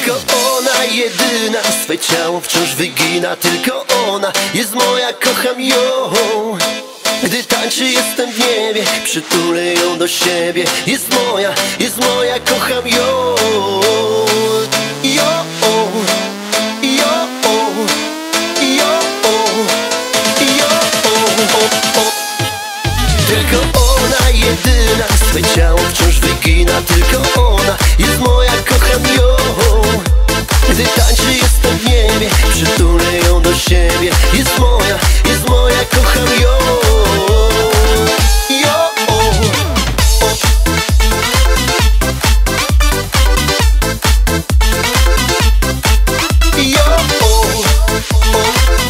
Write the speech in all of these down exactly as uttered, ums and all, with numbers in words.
Tylko ona jedyna swe ciało wciąż wygina. Tylko ona jest moja, kocham ją. Gdy tańczy jestem w niebie, przytulę ją do siebie. Jest moja, jest moja, kocham ją. Jo, o, jo, o, jo, o, jo, o, o, o. Tylko ona jedyna swe ciało wciąż wygina. Tylko ona jest moja, kocham ją. Gdy tańczy jestem w niebie, przytulę ją do siebie. Jest moja, jest moja, kocham ją. Jo, o, o. Jo, o, o.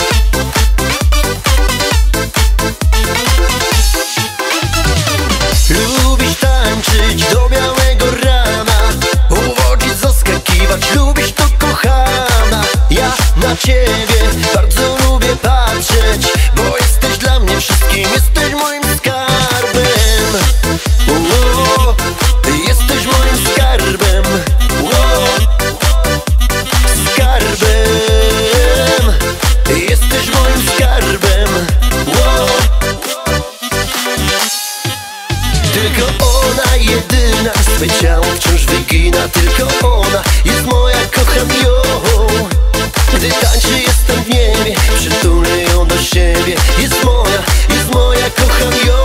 Lubisz tańczyć do białego rana, uwodzić, zaskakiwać, lubisz to, kochana. Ja na ciebie bardzo lubię patrzeć, bo jesteś dla mnie wszystkim, jesteś moim skarbem. O, ty jesteś moim skarbem. O, skarbem. Ty jesteś moim skarbem. O. Tylko ona jedyna swe ciało wciąż wygina. Tylko ona jest moja, kocham ją. Gdy tańczy jestem w niebie, przytulę ją do siebie. Jest moja, jest moja, kocham ją.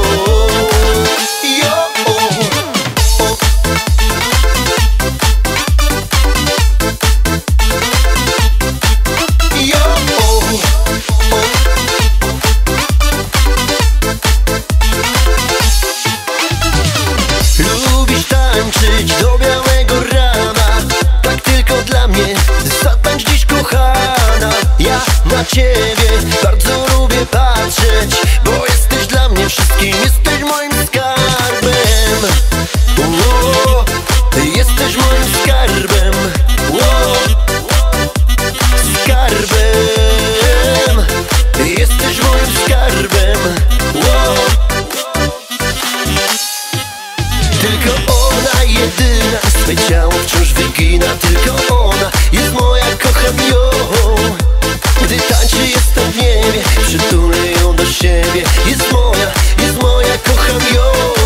Jo, o, o. Jo, o, o. Lubisz tańczyć do białego rana, tak tylko dla mnie. Zatańcz dziś, kochana. Ja na ciebie bardzo lubię patrzeć, bo jesteś dla mnie wszystkim, jesteś moim skarbem. O, ty jesteś moim skarbem. O, skarbem. Ty jesteś moim skarbem. O. Tylko ona jedyna swe ciało wciąż wygina. Tylko ona jest moja, kocham ją. Gdy tańczy jestem w niebie, przytulę ją do siebie. Jest moja, jest moja, kocham ją.